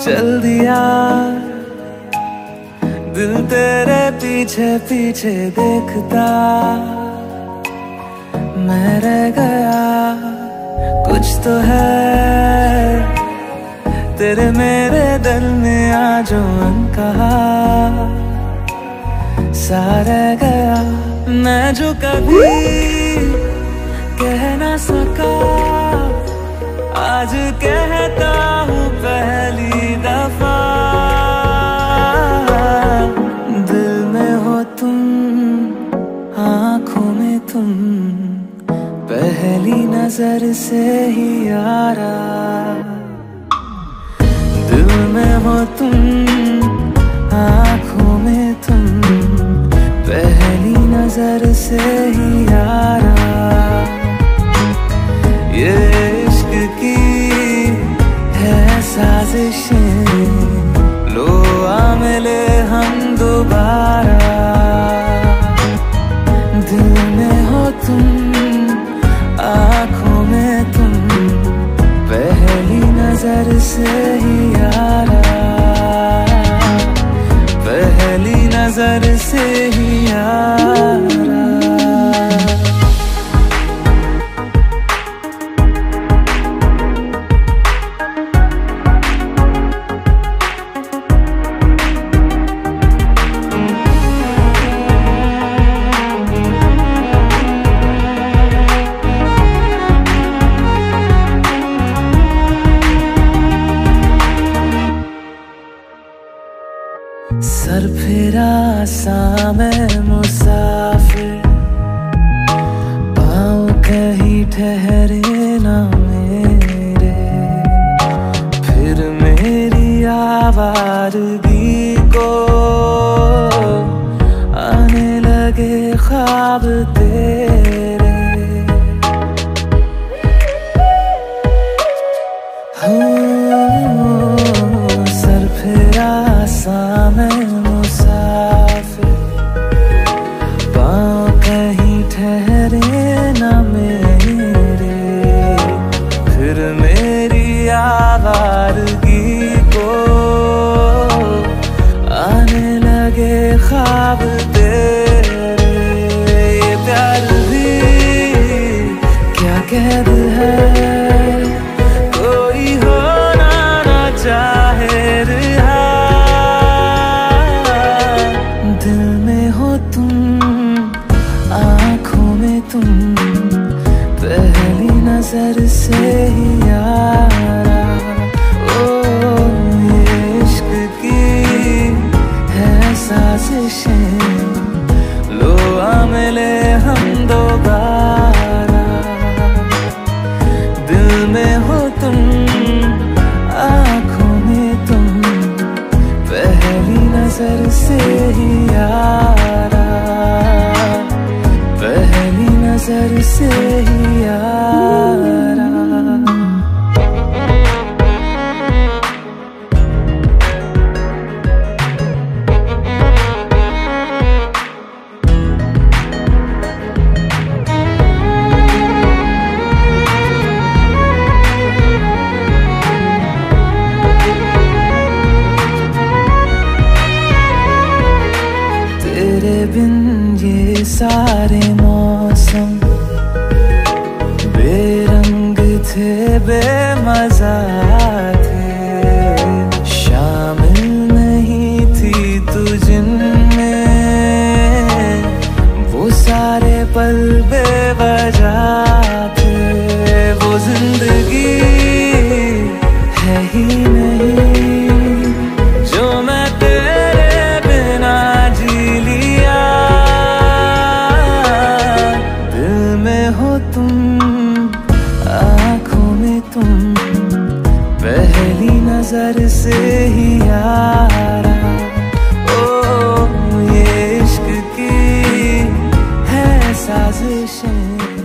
चल दिया दिल तेरे पीछे पीछे देखता, मैं रह गया कुछ तो है तेरे मेरे दिल में आज अनकहा सा रह गया। मैं जो कभी कह ना सका आज कहता हूँ पहली दफा, दिल में हो तुम आँखों में तुम पहली नजर से ही यारा, दिल में हो तुम आँखों में तुम पहली नजर से ही यारा। ये इश्क की है साजिशें, लो आ मिले हम दोबारा, दिल में हो तुम आँखों में तुम पहली नजर से ही यारा, पहली नजर से ही यारा। सर फिरा सा मैं मुसाफिर, पाँव कहीं ठहरे ना मेरे, फिर मेरी आवारगी को आने लगे ख्वाब तेरे। सर फिरा सा मैं मुसाफिर, पाँव कहीं ठहरे ना मेरे, फिर मेरी आवारगी को आने लगे ख्वाब तेरे। ये प्यार भी क्या कैद है, कोई होना ना चाहे रिहा, दिल में हो तुम आँखों में तुम पहली नजर से ही यारा। ओ ये इश्क की है साजिशें, लो आ मिले हम दोबारा, दिल में हो तुम आँखों में तुम पहली नजर से ही यारा, पहली नजर से ही यारा। तेरे बिन ये सारे मौसम बेरंग थे बेमजा थे, शामिल नहीं थी तू जिनमें, वो सारे पल बेवजह थे, वो जिंदगी है ही नहीं जो मैं तेरे बिना जी लिया, दिल में हो तुम आँखों में तुम पहली नजर से ही यारा। ओ ये इश्क की है साजिशें,